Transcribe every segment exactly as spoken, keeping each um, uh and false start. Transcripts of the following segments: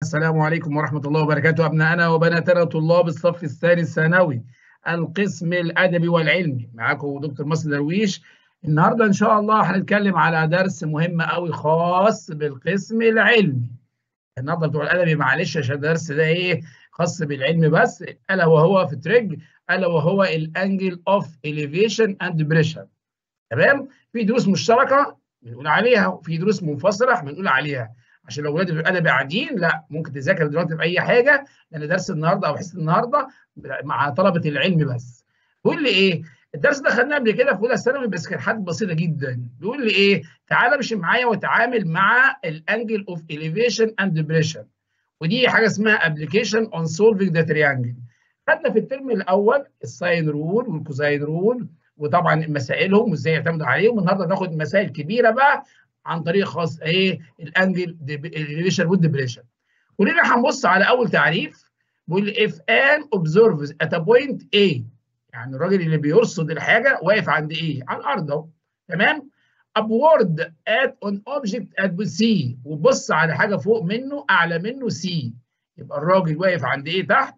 السلام عليكم ورحمة الله وبركاته أبنائنا وبناتنا طلاب الصف الثاني الثانوي القسم الأدبي والعلمي. معاكم دكتور مصر درويش. النهارده إن شاء الله هنتكلم على درس مهم قوي خاص بالقسم العلمي. النهارده بتوع الأدبي معلش عشان الدرس ده إيه خاص بالعلم بس، ألا وهو في تريج، ألا وهو الأنجل أوف إليفيشن أند بريشر. تمام؟ في دروس مشتركة بنقول عليها وفي دروس منفصلة بنقول عليها. عشان لو ولاد الادب قاعدين لا ممكن تذاكر دلوقتي في اي حاجه، لان درس النهارده او حصه النهارده مع طلبه العلم بس. بيقول لي ايه؟ الدرس ده خدناه قبل كده في اولى ثانوي بس كان حاجه بسيطه جدا. بيقول لي ايه؟ تعالى امشي معايا وتعامل مع الانجل اوف اليفيشن اند بريشر، ودي حاجه اسمها ابلكيشن اون سولفينج ذا تريانجل. خدنا في الترم الاول الساين رول والكوزاين رول وطبعا مسائلهم وازاي يعتمدوا عليهم. النهارده ناخد مسائل كبيره بقى عن طريق خاص ايه الانجل اليفيشن والدبريشن. ولينا هنبص على اول تعريف. بيقول لي if an observes at a point A، يعني الراجل اللي بيرصد الحاجه واقف عند ايه؟ على الارض اهو. تمام؟ upward at an object at C، وبص على حاجه فوق منه اعلى منه C، يبقى الراجل واقف عند ايه تحت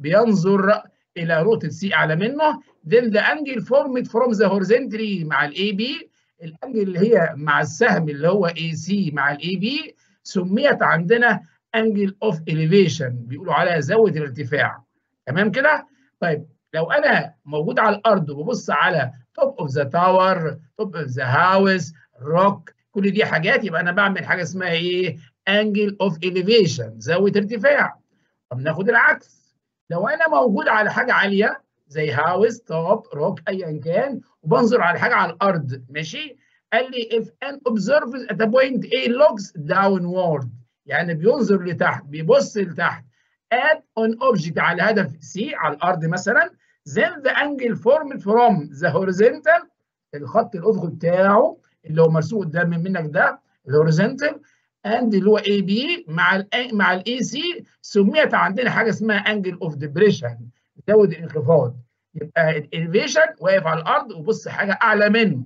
بينظر الى نقطه C اعلى منه. then the angle formed from the horizontally مع الاي بي، الانجل اللي هي مع السهم اللي هو اي سي مع الاي بي سميت عندنا انجل اوف اليفيشن، بيقولوا عليها زاويه الارتفاع. تمام كده؟ طيب لو انا موجود على الارض وببص على توب اوف ذا تاور، توب اوف ذا هاوس، روك، كل دي حاجات يبقى انا بعمل حاجه اسمها ايه؟ انجل اوف اليفيشن، زاويه ارتفاع. طب ناخد العكس. لو انا موجود على حاجه عاليه زي هاوس، توب، روك، ايا كان، وبنظر على حاجه على الارض، ماشي؟ قال لي if an observer at a point A looks downward، يعني بينظر لتحت، بيبص لتحت at an object على هدف C على الارض مثلا، then the angle formed from the horizontal، الخط الافقي بتاعه اللي هو مرسوم قدام منك ده الهوريزونتال، and اللي هو اي بي مع ال مع الاي سي سميت عندنا حاجه اسمها انجل اوف ديبريشن، زاويه الانخفاض. يبقى الاليفيشن واقف على الارض وبص حاجه اعلى منه،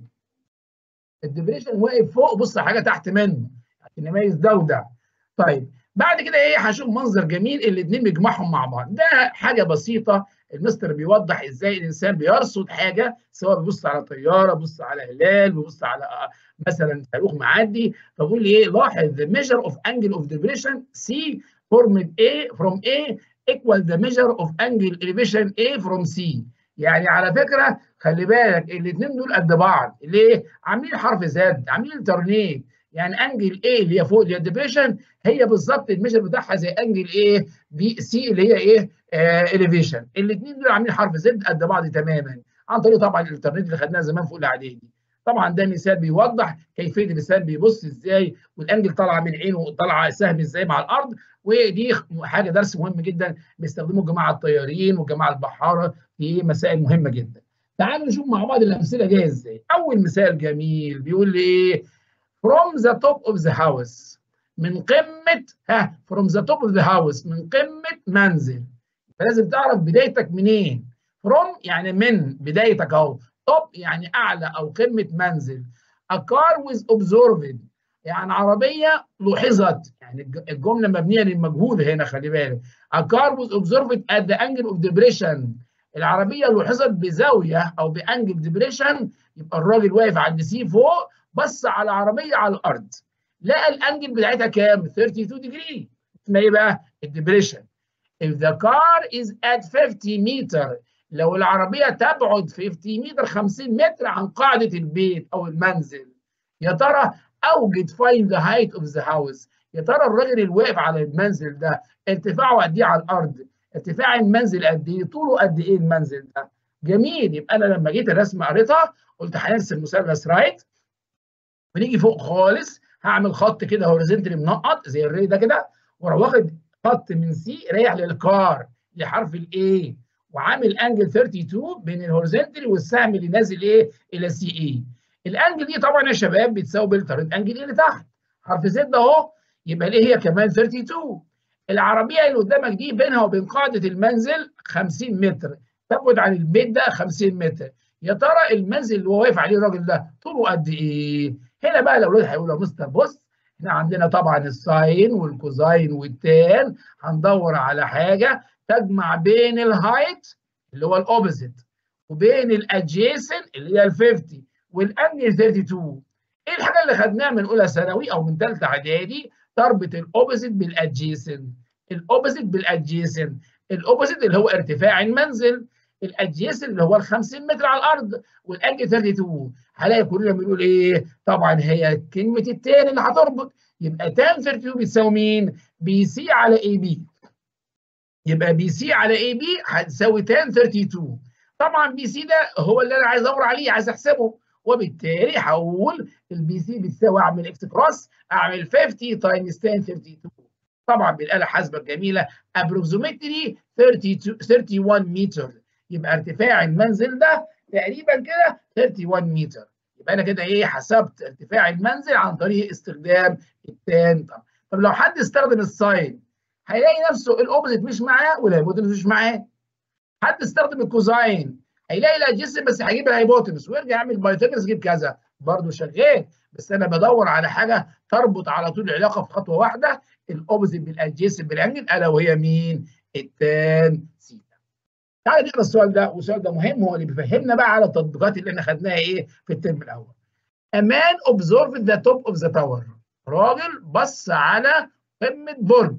الديبريشن واقف فوق بص حاجه تحت منه، عشان نميز ده وده. طيب بعد كده ايه؟ هشوف منظر جميل الاثنين بيجمعهم مع بعض. ده حاجه بسيطه المستر بيوضح ازاي الانسان بيرصد حاجه، سواء بيبص على طياره، بيبص على هلال، بيبص على مثلا صاروخ معدي. فبقول لي ايه؟ لاحظ the measure of angle of depression C formed A from A equal the measure of angle elevation A from C. يعني على فكره خلي بالك الاثنين دول قد بعض. ليه؟ عاملين حرف زد، عاملين ترنيك. يعني انجل ايه اللي هي فوق اللي هي الديبريشن هي بالظبط الميجر بتاعها زي انجل ايه بي سي اللي هي ايه اليفيشن. آه الاثنين دول عاملين حرف زد قد بعض تماما، عن طريق طبعا الانترنت اللي خدناها زمان في اولى اعدادي. طبعا ده مثال بيوضح كيفيه الانسان بيبص ازاي، والانجل طالعه من عينه وطالعه سهم ازاي مع الارض. ودي حاجه درس مهم جدا بيستخدموه الجماعه الطيارين والجماعه البحاره في مسائل مهمه جدا. تعالوا نشوف مع بعض الامثله جايه ازاي. اول مثال جميل بيقول لي ايه؟ from the top of the house، من قمه ها from the top of the house من قمه منزل. فلازم تعرف بدايتك منين. from يعني من بدايتك اهو، top يعني اعلى او قمه منزل. a car was observed يعني عربيه لوحظت، يعني الجمله مبنيه للمجهول هنا خلي بالك. a car was observed at the angle of depression، العربيه لوحظت بزاويه او بانجل ديبريشن. يبقى الراجل واقف عند سي فوق بص على عربيه على الارض، لقى الانجل بتاعتها كام؟ اتنين وثلاثين ديجري. اسمها ايه بقى؟ الديبريشن. if the car is at fifty meter، لو العربيه تبعد خمسين متر خمسين متر عن قاعده البيت او المنزل، يا ترى اوجد find the height of the house، يا ترى الراجل اللي واقف على المنزل ده ارتفاعه قد ايه على الارض؟ ارتفاع المنزل قد ايه؟ طوله قد ايه المنزل ده؟ جميل. يبقى انا لما جيت الرسمه قريتها قلت هنرسم مثلث رايت، ونيجي فوق خالص هعمل خط كده هوريزونتالي منقط زي الري ده كده، واروح واخد خط من سي رايح للكار لحرف الاي، وعامل انجل اتنين وتلاتين بين الهوريزونتالي والسهم اللي نازل ايه الى سي اي. الانجل دي طبعا يا شباب بتساوي بالطريقه انجل اللي تحت حرف زد اهو، يبقى ليه هي كمان اتنين وتلاتين. العربيه اللي قدامك دي بينها وبين قاعده المنزل خمسين متر، تبعد عن البيت ده خمسين متر. يا ترى المنزل اللي هو واقف عليه الراجل ده طوله قد ايه؟ هنا بقى الاولاد هيقولوا يا مستر بص احنا عندنا طبعا الساين والكوزاين والتان، هندور على حاجه تجمع بين الهايت اللي هو الاوبوزيت وبين الادجيسنت اللي هي ال خمسين والانجل اتنين وتلاتين. ايه الحاجه اللي خدناها من اولى ثانوي او من ثالثه اعدادي؟ تربط الاوبوزيت بالادجيسنت. الاوبوزيت بالادجيسنت، الاوبوزيت اللي هو ارتفاع المنزل، الادجيسنت اللي هو ال خمسين متر على الارض، والانجل اتنين وتلاتين. هلاقي كلنا بنقول ايه؟ طبعا هي كلمه التاني اللي هتربط، يبقى تان اتنين وتلاتين بتساوي مين؟ بي سي على اي بي. يبقى بي سي على اي بي هتساوي تان اتنين وتلاتين. طبعا بي سي ده هو اللي انا عايز ادور عليه، عايز احسبه، وبالتالي هقول البي سي بتساوي، اعمل اكس كروس، اعمل خمسين تايمز تان اتنين وتلاتين. طبعا بالاله الحاسبه الجميله ابروكسيمتلي واحد وثلاثين متر. يبقى ارتفاع المنزل ده تقريبا كده واحد وثلاثين متر. يبقى انا كده ايه؟ حسبت ارتفاع المنزل عن طريق استخدام التان. طب, طب لو حد استخدم الساين هيلاقي نفسه الاوبوزيت مش معاه والهايبوتنس مش معاه. حد استخدم الكوزاين هيلاقي الادجيسنت بس هيجيب الهايبوتنس ويرجع يعمل بايثاغورس يجيب كذا، برضه شغال. بس انا بدور على حاجه تربط على طول العلاقه في خطوه واحده، الاوبوزيت بالادجيسنت بالانجل، الا وهي مين؟ التان سيتا. تعالى نقرا السؤال ده، والسؤال ده مهم، هو اللي بيفهمنا بقى على التطبيقات اللي احنا خدناها ايه في الترم الاول. A man observed the top of the tower. راجل بص على قمه برج.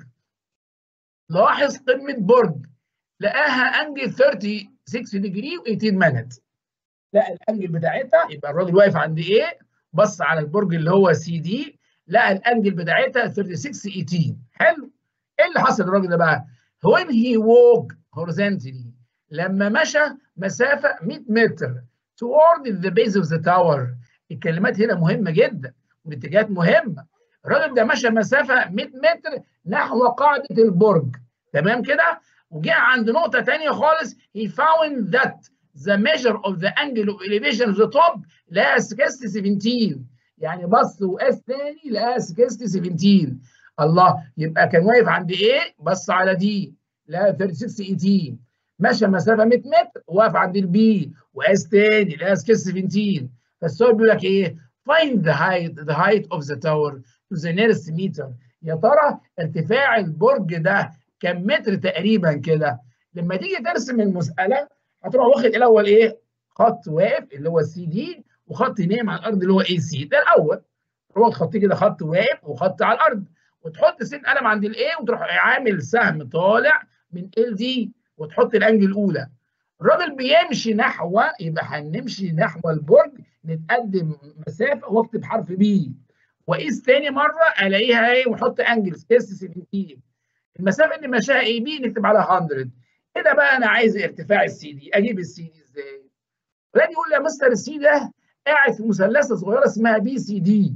لاحظ قمه برج لقاها انجل ستة وثلاثين ديجري و18 مينت. لقى الانجل بتاعتها، يبقى الراجل واقف عند ايه؟ بص على البرج اللي هو سي دي، لقى الانجل بتاعتها ستة وثلاثين تمنتاشر. حلو. ايه اللي حصل للراجل ده بقى؟ when he walked horizontally، لما مشى مسافه مية متر toward the base of the tower. الكلمات هنا مهمه جدا والاتجاهات مهمه. الراجل ده مشى مسافه مية متر نحو قاعده البرج، تمام كده؟ وجاء عند نقطه ثانيه خالص، he found that the measure of the angle of elevation of the top لقاها ستين سبعتاشر. يعني بص وقاس ثاني لقاها ستين سبعتاشر. الله، يبقى كان واقف عند ايه؟ بص على دي لقاها ستة وثلاثين تمنتاشر. مشى مسافه مية متر وواقف عند البي وقاس ثاني لقاها ستين سبعتاشر. فالسؤال بيقول لك ايه؟ find the height the height of the tower to the nearest meter. يا ترى ارتفاع البرج ده كم متر تقريبا كده؟ لما تيجي ترسم المساله هتروح واخد الاول ايه؟ خط واقف اللي هو السي دي، وخط نايم على الارض اللي هو اي سي. ده الاول. تروح خط كده، خط واقف وخط على الارض، وتحط سين قلم عند الاي، وتروح عامل سهم طالع من ال دي، وتحط الانجل الاولى. الراجل بيمشي نحو، يبقى هنمشي نحو البرج، نتقدم مسافه واكتب حرف بي، واقيس ثاني مره الاقيها ايه ونحط انجل اس سبعتاشر. المسافه اللي مشاها اي بي نكتب عليها مية. كده بقى انا عايز ارتفاع السي دي، اجيب السي دي ازاي؟ فلان يقول لي يا مستر السي ده قاعد في مثلثه صغيره اسمها بي سي دي.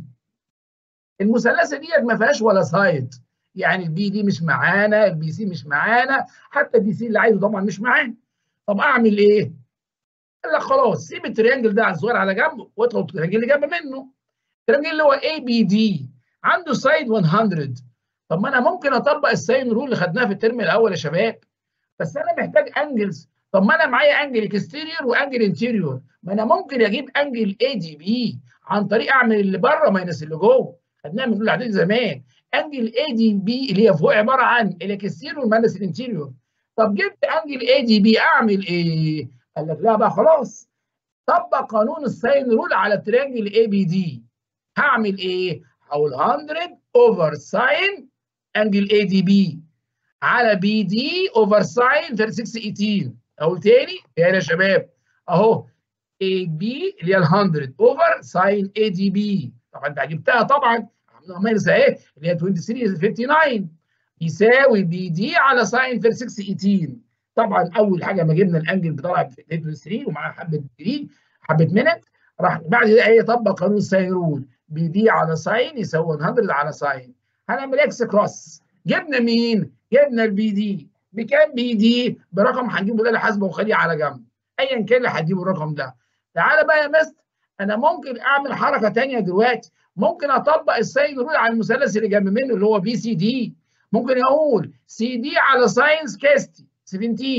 المثلثه ديت ما فيهاش ولا سايد، يعني البي دي مش معانا، البي سي مش معانا، حتى الدي سي اللي عايزه طبعا مش معانا. طب اعمل ايه؟ قال لك خلاص سيب التريانجل ده الصغير على جنب واطلب التريانجل اللي جنب منه. التريانجل اللي هو اي بي دي عنده سايد مية. طب ما انا ممكن اطبق الساين رول اللي خدناها في الترم الاول يا شباب، بس انا محتاج انجلز. طب ما انا معايا انجل اكستيريور وانجل انتيريور، ما انا ممكن اجيب انجل اي دي بي عن طريق اعمل اللي بره ماينس اللي جوه. خدناها من الاولى اعدادي زمان. انجل اي دي بي اللي هي فوق عباره عن الاكستيريور ماينس الانتيريور. طب جبت انجل اي دي بي اعمل ايه؟ قال لك لا بقى خلاص، طبق قانون الساين رول على التريانجل اي بي دي. هعمل ايه؟ هقول مية اوفر ساين انجل اي دي بي على بي دي اوفر ساين ستة وثلاثين تمنتاشر. اقول تاني تاني يا شباب اهو، اي بي اللي هي ال مية اوفر ساين اي دي بي. طبعا انت جبتها طبعا، عملنا ماينس اهي اللي هي تسعة وعشرين تسعة وخمسين يساوي بي دي على ساين ثلاثة وثلاثين تمنتاشر. طبعا اول حاجه ما جبنا الانجل بطلع ثلاثة وعشرين ومعاها حبه ديجري حبه مينت، راح بعد كده ايه طبق قانون الساين رول، بي دي على ساين يساوي مية على ساين. هنعمل اكس كروس. جبنا مين؟ جبنا البي دي. بكام بي دي؟ برقم هنجيبه الاله الحاسبه وخليه على جنب، ايا كان اللي هتجيبه الرقم ده. تعالى بقى يا مستر، انا ممكن اعمل حركه ثانيه دلوقتي، ممكن اطبق الساين رول على المثلث اللي جنب منه اللي هو بي سي دي. ممكن اقول سي دي على ساين سكستي سبعتاشر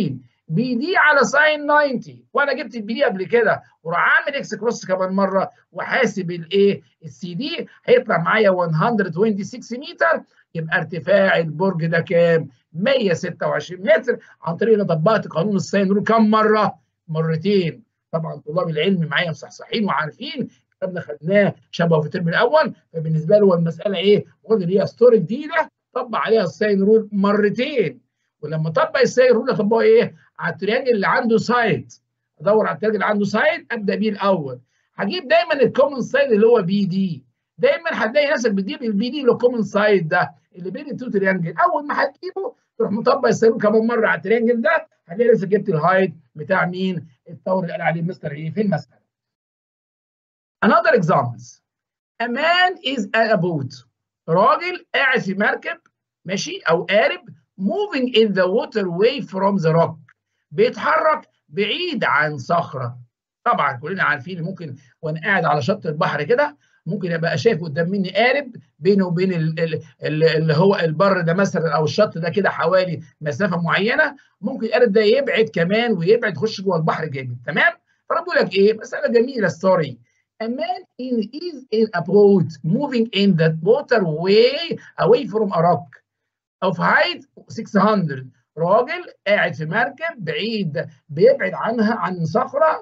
بي دي على ساين تسعين، وانا جبت البي دي قبل كده وراح عامل اكس كروس كمان مره وحاسب الايه السي دي، هيطلع معايا مية وستة وعشرين متر. يبقى ارتفاع البرج ده كام؟ مية وستة وعشرين متر، عن طريق ان طبقت قانون الساين رول كام مره؟ مرتين. طبعا طلاب العلم معايا مصحصحين وعارفين الكلام ده خدناه شبه في الترم الاول، فبالنسبه له المساله ايه؟ واخد اللي هي ستوري جديده طبق عليها الساين رول مرتين. ولما طبق الساين رول اطبقه ايه؟ على التريانجل اللي عنده سايد. ادور على التريانجل اللي عنده سايد ابدا بيه الاول. هجيب دايما الكومن سايد اللي هو بي دي. دايما هتلاقي نفسك بتجيب البي دي اللي الكومن سايد ده اللي بين التو تريانجل. اول ما هتجيبه تروح مطبق الساين رول كمان مره على التريانجل ده، هتلاقي نفسك جبت الهايت بتاع مين؟ الطور اللي قال عليه مستر ايه في المساله. Another examples. A man is at a boat. راجل قاعد في مركب ماشي او قارب moving in the waterway from the rock. بيتحرك بعيد عن صخره. طبعا كلنا عارفين ممكن وانا قاعد على شط البحر كده ممكن ابقى شايف قدام مني قارب بينه وبين اللي هو البر ده مثلا او الشط ده كده حوالي مسافه معينه، ممكن القارب ده يبعد كمان ويبعد يخش جوه البحر جامد. تمام؟ فانا بقول لك ايه؟ مساله جميله ستوري. A man in, is in a boat moving in that waterway away from a rock of height six hundred. راجل قاعد في مركب بعيد بيبعد عنها عن صخره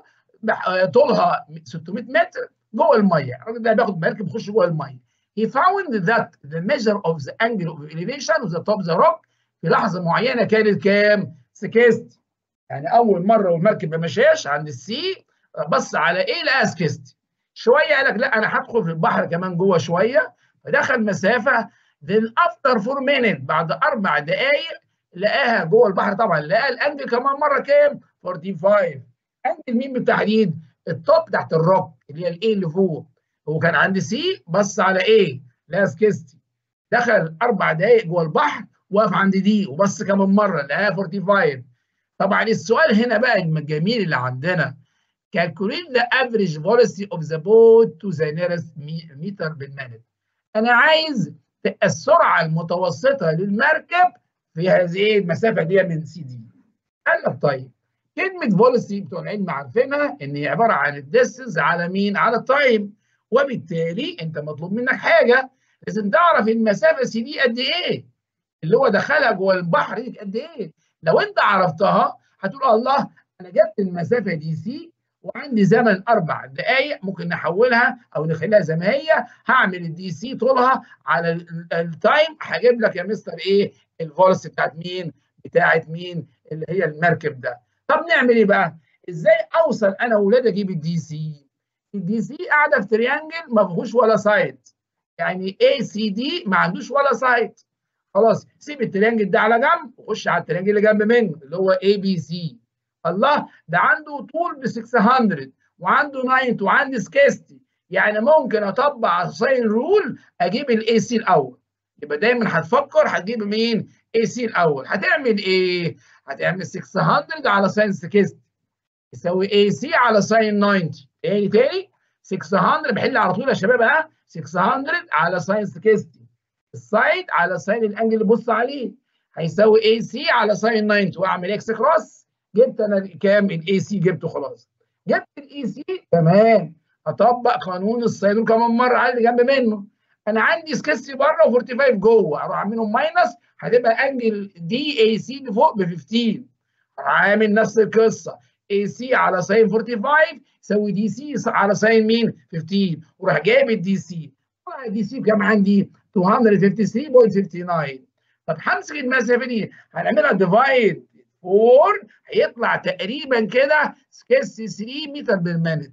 طولها ستمائة متر جوه الميه. الراجل ده بياخد مركب يخش جوه الميه. He found that the measure of the angle of elevation of the top of the rock في لحظه معينه كانت كام؟ ستين. يعني اول مره والمركب ما مشاش عند السي بص على ايه؟ لقى ستين. شويه قال لك لا انا هدخل في البحر كمان جوه شويه، فدخل مسافه. then after four minutes بعد اربع دقائق لقاها جوه البحر. طبعا لقى الانجل كمان مره كام؟ خمسة وأربعين. انجل مين بالتحديد؟ التوب تحت الروك اللي هي الايه اللي فوق. هو كان عند سي بص على ايه؟ لقى ستين. دخل اربع دقائق جوه البحر وقف عند دي وبص كمان مره لقاها خمسة وأربعين. طبعا السؤال هنا بقى الجميل اللي عندنا، calculate the average velocity of the boat to the nearest meter per minute. أنا عايز السرعة المتوسطة للمركب في هذه المسافة دي من سي دي. قال لك طيب كلمة velocity بتوع العلم عارفينها إن هي عبارة عن الديستنس على مين؟ على التايم. وبالتالي أنت مطلوب منك حاجة، لازم تعرف المسافة سي دي قد إيه؟ اللي هو دخلها جوه البحر دي قد إيه؟ لو أنت عرفتها هتقول الله أنا جبت المسافة دي سي وعندي زمن اربع دقائق ممكن نحولها او نخليها زي ما هي. هعمل الدي سي طولها على التايم، هجيب لك يا مستر ايه؟ الفولس بتاعت مين؟ بتاعت مين؟ اللي هي المركب ده. طب نعمل ايه بقى؟ ازاي اوصل انا واولادي اجيب الدي سي؟ الدي سي قاعده في تريانجل ما فيهوش ولا سايد، يعني اي سي دي ما عندوش ولا سايد. خلاص سيب التريانجل ده على جنب وخش على التريانجل اللي جنب منه اللي هو اي بي سي. الله ده عنده طول ب ستمائة وعنده تسعين وعنده ستين، يعني ممكن اطبق على الساين رول اجيب الاي سي الاول. يبقى دايما هتفكر هتجيب مين؟ اي سي الاول. هتعمل ايه؟ هتعمل ستمائة على ساين ستين يساوي اي سي على ساين تسعين. تاني تاني ستمائة بحل على طول يا شباب ها. ستمائة على ساين ستين السايد على ساين الانجل اللي بص عليه هيساوي اي سي على ساين تسعين واعمل اكس كروس. جبت انا كام؟ الاي سي جبته خلاص. جبت الاي سي تمام. هطبق قانون الساين كمان مره على اللي جنب منه. انا عندي سكيسي بره و45 جوه، اروح اعملهم ماينس هتبقى انجل دي اي سي اللي فوق ب خمستاشر. عامل نفس القصه اي سي على ساين خمسة وأربعين يساوي دي سي على ساين مين؟ خمستاشر. وراح جايب الدي سي. طلع الدي سي كام عندي؟ مئتين وخمسة وخمسين فاصلة تسعة تسعة. طب همسك المسافه دي هنعملها ديفايد أربعة هيطلع تقريبا كده ثلاثة متر بالمينت.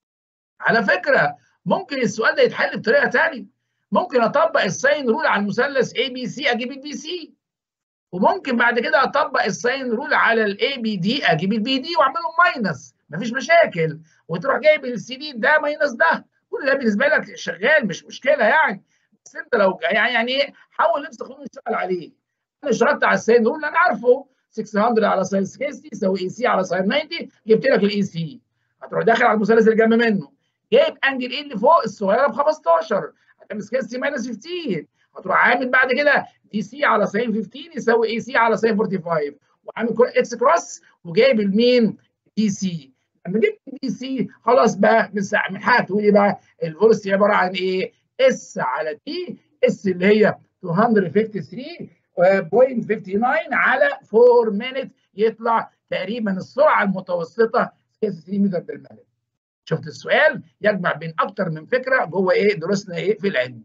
على فكره ممكن السؤال ده يتحل بطريقه ثانيه. ممكن اطبق الساين رول على المثلث اي بي سي اجيب البي سي، وممكن بعد كده اطبق الساين رول على الاي بي دي اجيب البي دي واعملهم ماينس، مفيش مشاكل. وتروح جايب السي دي ده ماينس ده، كل ده بالنسبه لك شغال مش مشكله يعني. بس انت لو يعني يعني حاول نفسك نشتغل عليه. انا اشتغلت على الساين رول اللي انا عارفه ستمائة على ساين ستين يساوي اي سي على ساين تسعين. جبت لك الاي سي. هتروح داخل على المثلث اللي جنب منه جايب انجل ايه اللي فوق الصغيره ب خمستاشر هتعمل ستين ماينس خمستاشر. هتروح عامل بعد كده دي سي على ساين خمستاشر يساوي اي سي على ساين خمسة وأربعين وعامل اكس كروس وجايب المين بي سي. لما جبت بي سي خلاص بقى من ساعه من حاجه تقول لي بقى الفيلوسيتي عباره عن ايه؟ اس على تي، اس اللي هي مئتين وخمسة وخمسين فاصلة تسعة وخمسين على أربعة مينت، يطلع تقريبا السرعه المتوسطه ستة متر بالمينت. شفت السؤال يجمع بين اكتر من فكره جوه ايه دروسنا ايه في العلم.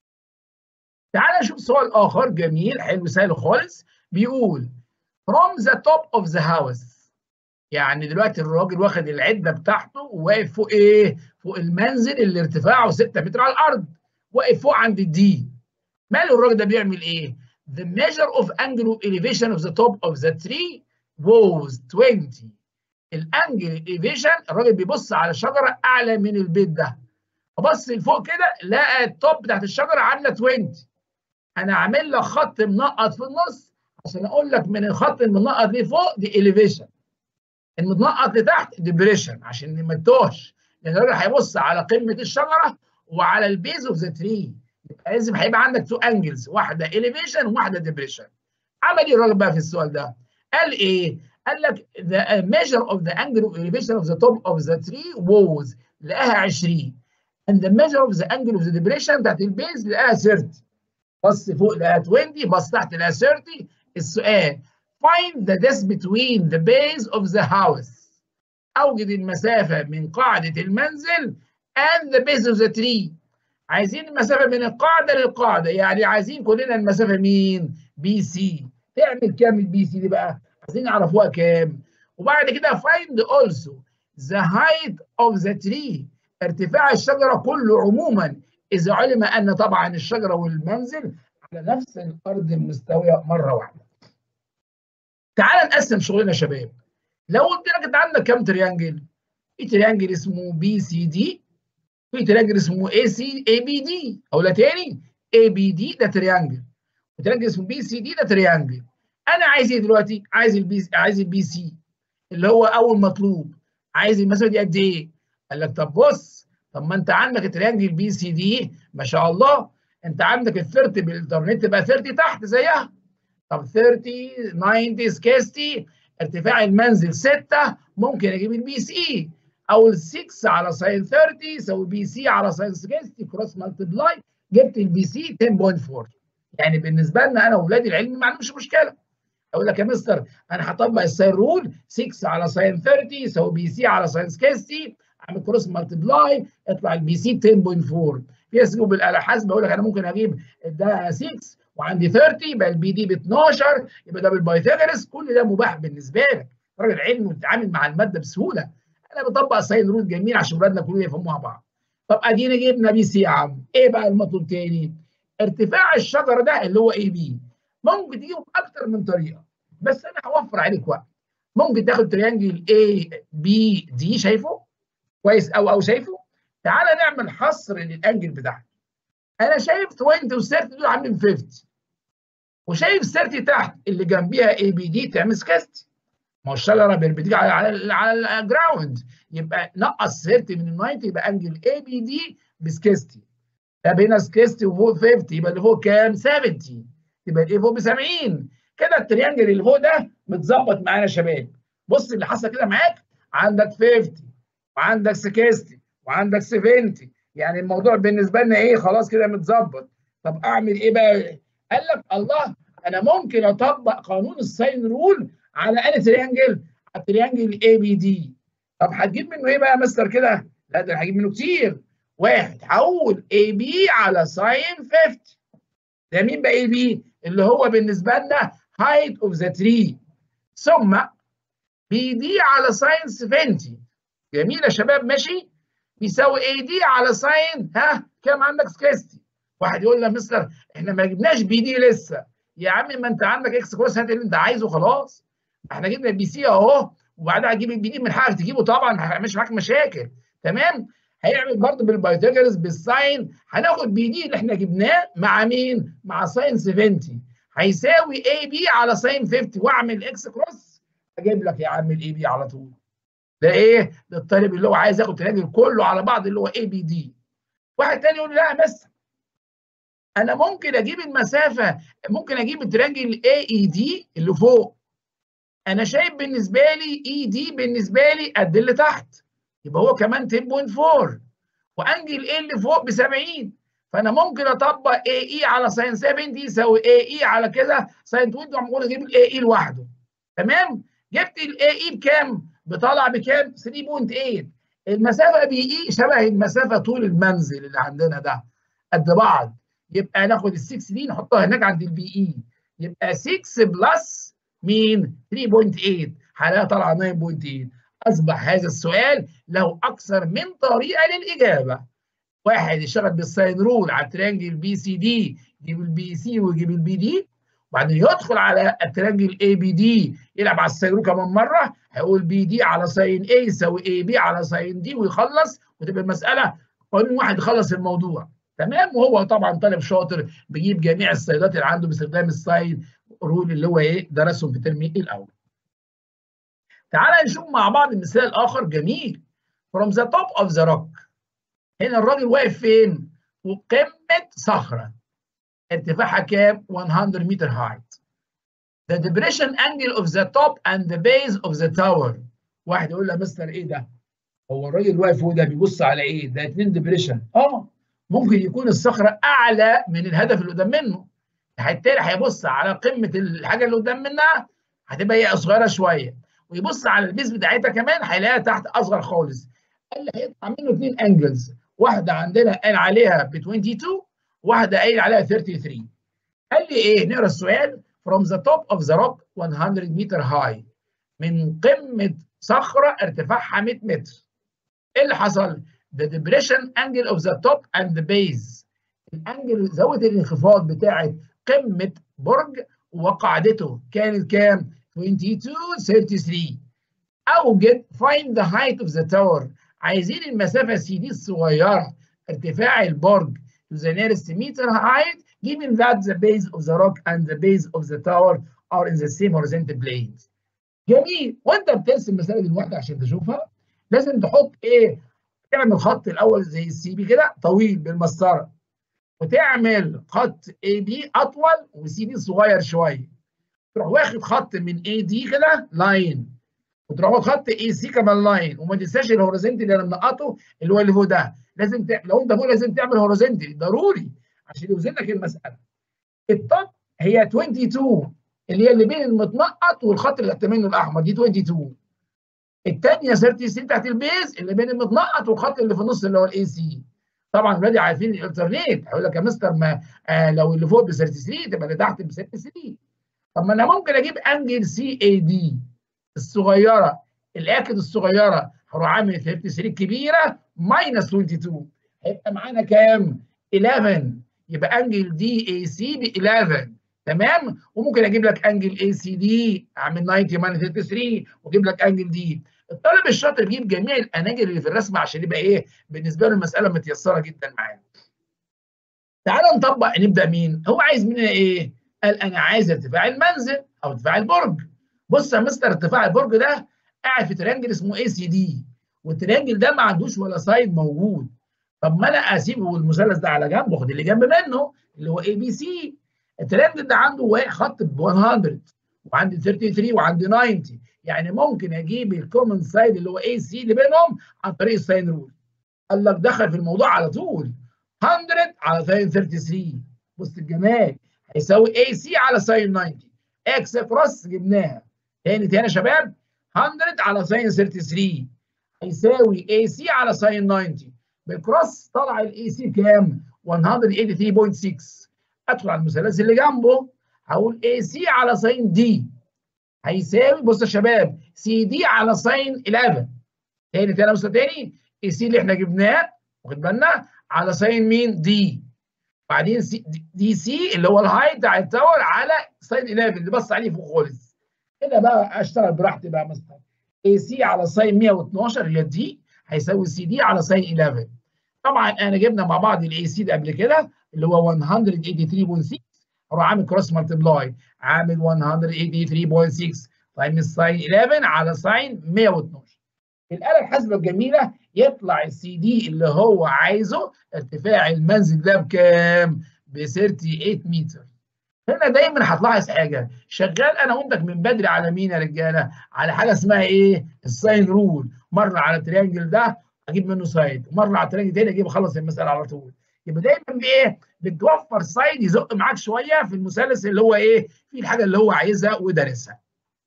تعال نشوف سؤال اخر جميل حلو سهل خالص، بيقول from the top of the house. يعني دلوقتي الراجل واخد العده بتاعته وواقف فوق ايه؟ فوق المنزل اللي ارتفاعه ستة متر على الارض، واقف فوق عند الدي. ماله الراجل ده بيعمل ايه؟ The measure of angle of elevation of the top of the tree was twenty. الانجل الاليفيشن، الراجل بيبص على شجره اعلى من البيت ده، فبص لفوق كده لقى التوب بتاعت الشجره عامله عشرين. انا عامل لك خط منقط في النص عشان اقول لك من الخط المنقط اللي فوق دي اليفيشن، المنقط لتحت ديبريشن، عشان ما تتوهش، لان الراجل هيبص على قمه الشجره وعلى البيز اوف ذا تري، يبقى لازم هيبقى عندك تو انجلز، واحده اليفيشن وواحده ديبريشن. عمل ايه الراجل بقى في السؤال ده؟ قال ايه؟ قال لك the measure of the angle of elevation of the top of the tree was لقاها عشرين and the measure of the angle of the depression بتاعت البيز لقاها ثلاثين. بص فوق لقاها عشرين، بص تحت لقاها ثلاثين. السؤال find the distance between the base of the house. اوجد المسافه من قاعده المنزل and the base of the tree. عايزين المسافه من القاعده للقاعده، يعني عايزين كلنا المسافه مين؟ بي سي. تعمل كام البي سي دي بقى؟ عايزين نعرفوها كام. وبعد كده find also the height of the tree. ارتفاع الشجره كله عموما، اذا علم ان طبعا الشجره والمنزل على نفس الارض المستويه مره واحده. تعال نقسم شغلنا يا شباب. لو قلت لك انت عندك كام تريانجل؟ في تريانجل اسمه بي سي دي، في تريانجل اسمه اي سي اي بي دي، او لا تاني اي بي دي ده تريانجل، وتريانجل اسمه بي سي دي ده تريانجل. انا عايز ايه دلوقتي؟ عايز البي عايز البي سي اللي هو اول مطلوب. عايز المسافه دي قد ايه؟ قال لك طب بص، طب ما انت عندك التريانجل بي سي دي ما شاء الله، انت عندك ال ثلاثين بالانترنت تبقى ثلاثين تحت زيها. طب ثلاثين تسعين ستين، ارتفاع المنزل ستة، ممكن اجيب البي سي او ال ستة على ساين ثلاثين يساوي بي سي على ساين ستين كروس مالتبلاي، جبت البي سي عشرة فاصلة أربعة. يعني بالنسبه لنا انا واولادي العلم ما عندهمش مشكله. اقول لك يا مستر انا هطبق الساين رول، ستة على ساين ثلاثين يساوي بي سي على ساين ستين، اعمل كروس مالتبلاي يطلع البي سي عشرة فاصلة أربعة. في اسلوب بالاله حاسبه يقول لك انا ممكن اجيب ده ستة وعندي ثلاثين يبقى البي دي ب اتناشر، يبقى ده بالبايثاغورس. كل ده مباح بالنسبه لك، راجل علمي وبتتعامل مع الماده بسهوله. انا بطبق الساين رول جميل عشان اولادنا كلهم يفهموها بعض. طب ادينا جبنا بي سي يا عم، ايه بقى المطلوب تاني؟ ارتفاع الشجره ده اللي هو اي بي، ممكن تجيبه باكتر من طريقه، بس انا هوفر عليك وقت. ممكن تاخد تريانجل اي بي دي، شايفه كويس او او شايفه؟ تعالى نعمل حصر للانجل بتاعته. انا شايف عشرين و ثلاثين دول عاملين خمسين، وشايف ثلاثين تحت اللي جنبيها اي بي دي تعمل ستين. ما هو الشجره بتيجي على على على الجراوند، يبقى نقص ثلاثين من ال تسعين يبقى انجل اي بي دي ب ستين. طب هنا ستين وفوق خمسين يبقى اللي فوق كام؟ سبعين، يبقى الايه فوق ب سبعين. كده التريانجل اللي فوق ده متظبط معانا يا شباب. بص اللي حصل كده معاك، عندك خمسين وعندك ستين وعندك سبعين، يعني الموضوع بالنسبه لنا ايه؟ خلاص كده متظبط. طب اعمل ايه بقى؟ قال لك الله، انا ممكن اطبق قانون الساين رول على انهي تريانجل؟ على التريانجل اي بي دي. طب هتجيب منه ايه بقى يا مستر كده؟ لا ده هجيب منه كتير. واحد، هقول اي بي على ساين خمسين. ده مين بقى اي بي؟ اللي هو بالنسبه لنا هايت اوف ذا تري. ثم بي دي على ساين سبعين. جميل يا شباب ماشي؟ بيساوي اي دي على ساين ها كام عندك؟ ستين. واحد يقول لي يا مستر احنا ما جبناش بي دي لسه. يا عم ما انت عندك اكس كروس، هات اللي انت عايزه خلاص. احنا جبنا البي سي اهو، وبعدها هتجيب البي دي من حقك تجيبه طبعا، ما هيعملش معاك مشاكل. تمام؟ هيعمل برضه بالبايثاغورس بالساين، هناخد بي دي اللي احنا جبناه مع مين؟ مع ساين سبعين، هيساوي اي بي على ساين خمسين، واعمل اكس كروس اجيب لك يا عم الاي بي على طول. ده ايه؟ ده الطالب اللي هو عايز ياخد تريانجل كله على بعض اللي هو اي بي دي. واحد تاني يقول لي لا بس انا ممكن اجيب المسافه، ممكن اجيب التريانجل اي اي دي اللي فوق انا شايف بالنسبه لي اي دي بالنسبه لي قد اللي تحت، يبقى هو كمان عشرة فاصلة أربعة، وانجل ايه اللي فوق ب سبعين، فانا ممكن اطبق اي اي على ساين سبعين دي يساوي اي اي على كده ساين عشرين، وعم اقول اجيب الاي اي لوحده. تمام؟ جبت الاي اي بكام؟ بطلع بكام؟ ثلاثة فاصلة تمانية. المسافه بي اي شبه المسافه طول المنزل اللي عندنا ده، قد بعض، يبقى ناخد ال ستة دي نحطها هناك عند البي اي، يبقى ستة بلس مين؟ ثلاثة فاصلة تمانية، هلاقيها طالعه تسعة فاصلة تمانية. اصبح هذا السؤال له اكثر من طريقه للاجابه. واحد يشتغل بالساين رول على التريانجل بي سي دي، يجيب البي سي ويجيب البي دي، وبعدين يدخل على التريانجل اي بي دي يلعب على الساين رول كمان مره، هيقول بي دي على ساين اي يساوي اي بي على ساين دي ويخلص، وتبقى المساله قانون واحد يخلص الموضوع. تمام؟ وهو طبعا طالب شاطر بيجيب جميع السلايدات اللي عنده باستخدام الساين رول اللي هو ايه درسهم في الترم الاول. تعال نشوف مع بعض مثال اخر جميل. from the top of the rock. هنا الراجل واقف فين؟ وقمه صخره ارتفاعها كام؟ مية متر height. The depression angle of the top and the base of the tower. واحد يقول له يا مستر ايه ده؟ هو الراجل واقف فوق ده بيبص على ايه؟ ده اتنين ديبريشن. اه ممكن يكون الصخره اعلى من الهدف اللي قدام منه. بالتالي هيبص على قمه الحاجه اللي قدام منها هتبقى هي صغيره شويه، ويبص على البيز بتاعتها كمان هيلاقيها تحت اصغر خالص. قال لي هيطلع منه اثنين انجلز، واحده عندنا قال عليها ب اتنين وعشرين، واحده قايل عليها تلاتة وتلاتين. قال لي ايه؟ نقرا السؤال. from the top of the rock مية متر high. من قمه صخره ارتفاعها مية متر. ايه اللي حصل؟ the depression angle of the top and the base. الانجل زاويه الانخفاض بتاعه قمه برج وقاعدته كانت كام؟ اتنين وعشرين تلاتة وتلاتين. اوجد find the height of the tower. عايزين المسافه سي دي الصغيره ارتفاع البرج to the nearest meter height given that the base of the rock and the base of the tower are in the same horizontal planes. جميل. وانت بترسم المساله دي لوحدك عشان تشوفها لازم تحط ايه؟ تعمل خط الاول زي السي بي كده طويل بالمسطره، وتعمل خط اي بي اطول وسي بي صغير شويه، تروح واخد خط من اي دي كده لاين، وتروح واخد خط اي سي كمان لاين، وما تنساش الهوريزونتال اللي انا منقطه اللي هو اللي فوق ده. لازم ت... لو انت فوق لازم تعمل هوريزونتال ضروري عشان يوزن لك المساله. التوب هي اتنين وعشرين اللي هي اللي بين المتنقط والخط اللي تحت منه الاحمر دي اتنين وعشرين. الثانيه تلاتة وتلاتين بتاعت البيز اللي بين المتنقط والخط اللي في النص اللي هو الاي سي. طبعا اولادي عارفين الالترنيت، هيقول لك يا مستر ما آه لو اللي فوق ب تلاتة وتلاتين تبقى اللي تحت ب ستة وتلاتين. طب ما انا ممكن اجيب انجل سي اي دي الصغيره الاكد الصغيره هروح عامل تلاتة وتلاتين الكبيره ماينس اتنين وعشرين، هيبقى معانا كام؟ حداشر. يبقى انجل دي اي سي ب حداشر. تمام؟ وممكن اجيب لك انجل اي سي دي اعمل تسعين ماينس تلاتة وتلاتين واجيب لك انجل دي. الطالب الشاطر يجيب جميع الاناجل اللي في الرسم عشان يبقى ايه؟ بالنسبه له المساله متيسره جدا معاه. تعال نطبق. نبدا مين؟ هو عايز مننا ايه؟ قال انا عايز ارتفاع المنزل او ارتفاع البرج. بص يا مستر ارتفاع البرج ده قاعد في تريانجل اسمه اي سي دي، والتريانجل ده ما عندوش ولا سايد موجود. طب ما انا اسيبه المثلث ده على جنب واخد اللي جنب منه اللي هو اي بي سي. التريانجل ده عنده واحد خط ب مية وعندي تلاتة وتلاتين وعندي تسعين، يعني ممكن اجيب الكومن سايد اللي هو اي سي اللي بينهم عن طريق الساين رول. قال لك دخل في الموضوع على طول. مية على ساين تلاتة وتلاتين، بص الجمال، هيساوي اي سي على ساين تسعين. اكس كروس جبناها. تاني تاني يا شباب، مية على ساين تلاتة وتلاتين هيساوي اي سي على ساين تسعين. بالكروس طلع الاي سي كام؟ مية وتمانية وتمانين فاصلة ستة. ادخل على المثلث اللي جنبه هقول اي سي على ساين دي هيساوي، بص يا شباب، سي دي على ساين حداشر. تاني تاني بص تاني، اي سي اللي احنا جبناه واخد بالنا على ساين مين؟ دي. بعدين سي دي سي اللي هو الهايت بتاع التاور على ساين حداشر اللي بص عليه فوق خالص. كده بقى اشتغل براحتي بقى مثلا. اي سي على ساين مية واتناشر اللي هي دي هيساوي سي دي على ساين حداشر. طبعا انا جبنا مع بعض الاي سي ده قبل كده اللي هو مية وتمانية وتمانين فاصلة ستة، اروح عامل كروس مالتبلاي عامل مية وتمانية وتمانين فاصلة ستة تايمز ساين حداشر على ساين مية واتناشر. الآلة الحاسبة الجميلة يطلع السي دي اللي هو عايزه ارتفاع المنزل ده بكام؟ ب تمنية وتلاتين متر. هنا دايما هتلاحظ حاجه، شغال انا وانتك من بدري على مين يا رجاله؟ على حاجه اسمها ايه؟ الساين رول. مره على التريانجل ده اجيب منه سايد، مره على التريانجل تاني اجيب اخلص المساله على طول. يبقى دايما بايه؟ بتوفر سايد يزق معاك شويه في المثلث اللي هو ايه؟ في الحاجه اللي هو عايزها ودارسها.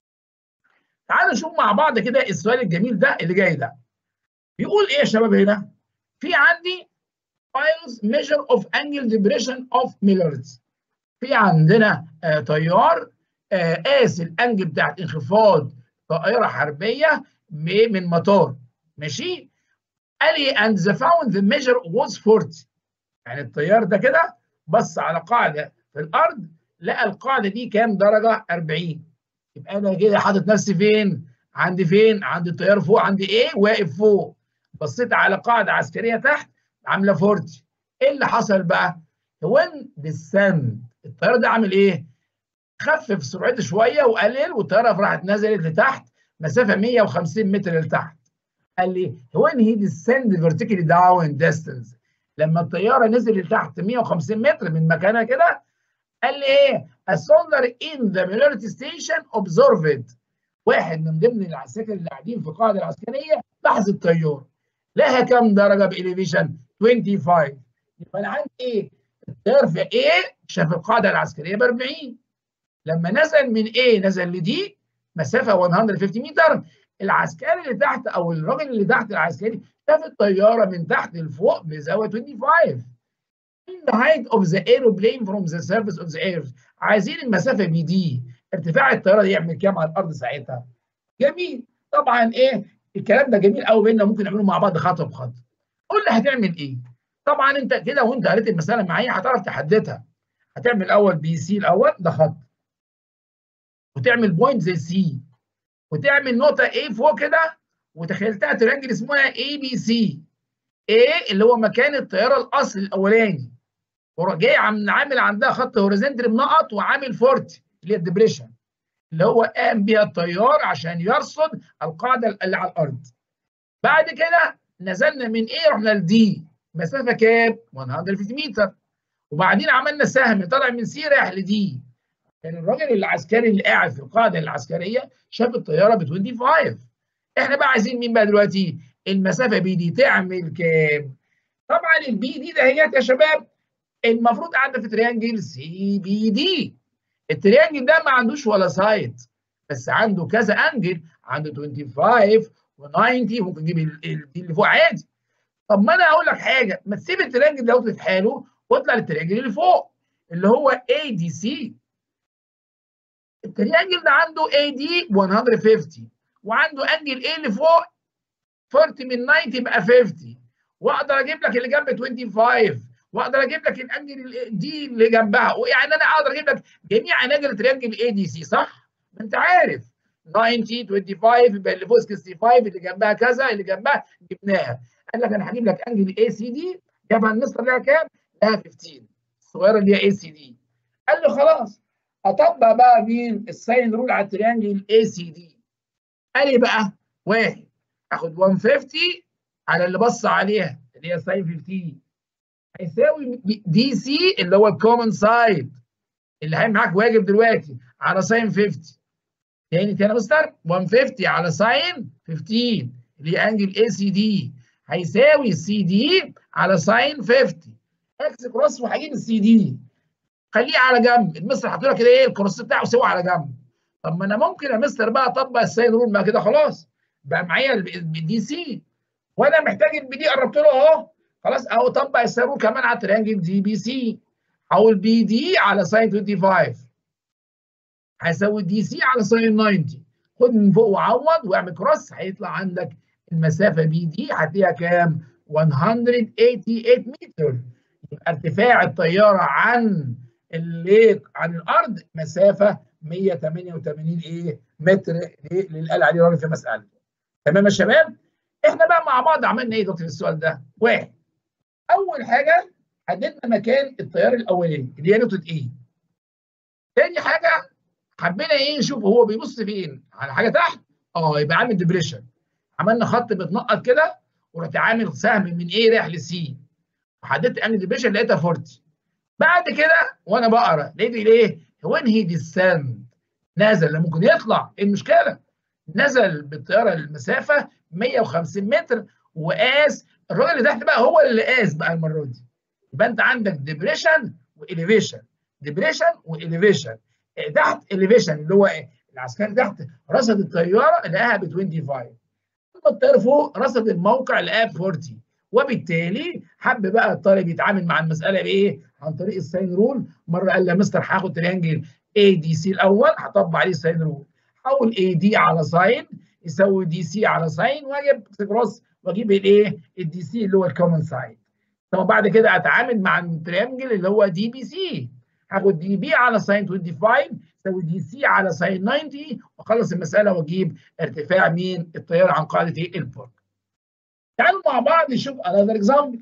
تعالوا نشوف مع بعض كده السؤال الجميل ده اللي جاي ده. بيقول ايه يا شباب هنا؟ في عندي Piles measure of angle depression of Millers. في عندنا آه تيار آه قاس الانجل بتاعت انخفاض طائره حربيه من مطار، ماشي؟ قال لي and the found the measure was forty. يعني التيار ده كده بص على قاعده في الارض لقى القاعده دي كام درجه؟ أربعين. يبقى انا كده حاطط نفسي فين؟ عندي فين؟ عندي التيار فوق، عندي ايه؟ واقف فوق. بصيت على قاعده عسكريه تحت عامله أربعين. ايه اللي حصل بقى؟ وين ديسند، التيار ده عامل ايه؟ خفف سرعته شويه وقلل، والطياره راحت نزلت لتحت مسافه مية وخمسين متر لتحت. قال لي وين هي ديسند فيرتيكالي داون ديستنس، لما الطياره نزلت لتحت مية وخمسين متر من مكانها كده، قال لي ايه؟ A soldier in the military station observed. واحد من ضمن العساكر اللي قاعدين في القاعده العسكريه لاحظ الطيار. لها كام درجه باليفيشن؟ خمسة وعشرين. يبقى انا عندي ايه؟ الطيار في ايه؟ شاف القاعده العسكريه ب أربعين. لما نزل من ايه نزل لدي مسافه مية وخمسين متر، العسكري اللي تحت او الراجل اللي تحت العسكري شاف الطياره من تحت لفوق بزاويه خمسة وعشرين. the height of the aeroplane from the surface of the air. عايزين المسافه بي دي، ارتفاع الطياره دي يعمل كام على الارض ساعتها؟ جميل. طبعا ايه الكلام ده جميل قوي بينا، ممكن نعمله مع بعض خطوه بخطوه. قول لي هتعمل ايه؟ طبعا انت كده وانت قريت المساله معايا هتعرف تحددها. هتعمل الاول بي سي، الاول ده خط، وتعمل بوينت زي سي، وتعمل نقطه ايه فوق كده وتخيلتها ترانجل اسمها اي بي سي. ايه اللي هو مكان الطياره الاصل الاولاني، جاي عامل عندها خط هوريزونتال بنقط وعامل أربعين اللي هي الدبريشن اللي هو قام بيها الطيار عشان يرصد القاعده اللي على الارض. بعد كده نزلنا من ايه رحنا لدي، مسافه كام؟ مية وخمسين متر. وبعدين عملنا سهم طالع من سي رايح لدي. يعني الراجل العسكري اللي قاعد في القاعده العسكريه شاف الطياره ب خمسة وعشرين. احنا بقى عايزين مين بقى دلوقتي؟ المسافه بي دي تعمل كام؟ طبعا البي دي دهيت يا شباب المفروض قاعده في تريانجل سي بي دي. التريانجل ده ما عندوش ولا سايد، بس عنده كذا انجل، عنده خمسة وعشرين و90، ممكن نجيب الدي اللي فوق عادي. طب ما انا هقول لك حاجه، ما تسيب التريانجل ده في حاله واطلع للتريانجل اللي فوق اللي هو اي دي سي. التريانجل ده عنده اي دي مية وخمسين وعنده انجل ايه اللي فوق أربعين من تسعين يبقى خمسين، واقدر اجيب لك اللي جنب خمسة وعشرين، واقدر اجيب لك الانجل دي اللي جنبها، يعني انا اقدر اجيب لك جميع اناجل تريانجل اي دي سي، صح؟ ما انت عارف تسعين خمسة وعشرين يبقى اللي فوق خمسة وستين اللي جنبها كذا اللي جنبها جبناها. قال لك انا هجيب لك انجل اي سي دي، جابها المستر لها كام؟ لها خمستاشر الصغيره اللي هي اي سي دي. قال له خلاص اطبق بقى مين؟ الساين رول على التريانجل اي سي دي. قال لي بقى واحد اخد مية وخمسين على اللي بص عليها اللي هي ساين خمسة هيساوي دي سي اللي هو الكومن سايد اللي هيعمل معاك واجب دلوقتي على ساين خمسين. تاني تاني يا مستر، مية وخمسين على ساين خمسة اللي هي انجل اي سي دي هيساوي سي دي على ساين خمسين. اكس كروس وهجيب السي دي خليه على جنب، المستر حاطط لك كده ايه الكروس بتاعه سوى على جنب. طب ما انا ممكن يا مستر بقى اطبق الساين رول ما كده خلاص بقى معايا الدي سي وانا محتاج البي دي قربت له اهو، خلاص اهو طبق الساين رول كمان على التريانجل دي بي سي. هقول بي دي على ساين خمسة وعشرين هيساوي دي سي على ساين تسعين. خد من فوق وعوض واعمل كروس هيطلع عندك المسافه بي دي هتلاقيها كام؟ مية وتمانية وتمانين متر. يبقى ارتفاع الطياره عن اللي عن الارض مسافه مية وتمانية وتمانين ايه متر اللي قال عليه الراجل في مسالته. تمام يا شباب؟ احنا بقى مع بعض عملنا ايه دكتور في السؤال ده؟ واحد، اول حاجه حددنا مكان التيار الاولاني اللي هي نقطه ايه. تاني حاجه حبينا ايه نشوف هو بيبص فين على حاجه تحت، اه يبقى عامل ديبريشن. عملنا خط بتنقط كده ورحت عامل سهم من ايه رايح لسي، وحددت انهي ديبريشن لقيتها أربعين. بعد كده وانا بقرا لقيت ايه؟ when he descend نزل، ممكن يطلع، ايه المشكله؟ نزل بالطياره المسافه مية وخمسين متر وقاس، الراجل اللي تحت بقى هو اللي قاس بقى المره دي. يبقى انت عندك ديبريشن واليفيشن، ديبريشن واليفيشن. تحت اليفيشن اللي هو ايه؟ العسكري تحت رصد الطياره لقاها ب خمسة وعشرين، الطيار فوق رصد الموقع لقاه ب أربعين، وبالتالي حب بقى الطالب يتعامل مع المساله بايه؟ عن طريق الساين رول. مره قال لي يا مستر هاخد تريانجل اي دي سي الاول، هطبق عليه الساين رول، حول اي دي على ساين يساوي دي سي على ساين، واجيب كروس واجيب الايه؟ الدي سي اللي هو الكومن سايد. ثم بعد كده اتعامل مع التريانجل اللي هو دي بي سي، هاخد دي بي على ساين خمسة وعشرين يساوي دي سي على ساين تسعين، واخلص المساله واجيب ارتفاع مين؟ التيار عن قاعده ايه؟ البرج. تعالوا مع بعض نشوف another example.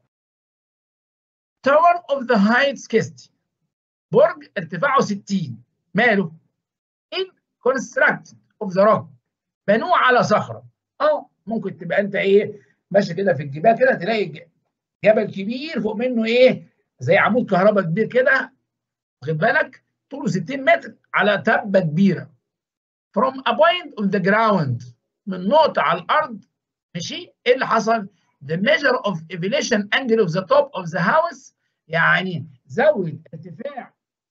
Tower of the height ستين، برج ارتفاعه ستين، ماله؟ in constructed of the rock، بنوه على صخره. اه ممكن تبقى انت ايه؟ ماشي كده في الجبال كده تلاقي جبل كبير فوق منه ايه؟ زي عمود كهرباء كبير كده، واخد بالك؟ طوله ستين متر على تبه كبيره. from a point on the ground، من نقطه على الارض، ماشي؟ ايه اللي حصل؟ the measure of elevation angle of the top of the house، يعني زود ارتفاع